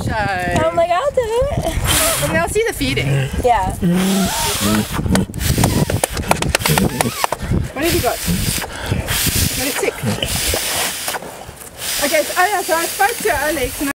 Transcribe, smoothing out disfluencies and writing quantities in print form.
show. I'm like, I'll do it. Well, I'll see the feeding. Yeah. What have you got? Got it sick. Okay, so I spoke to Alex and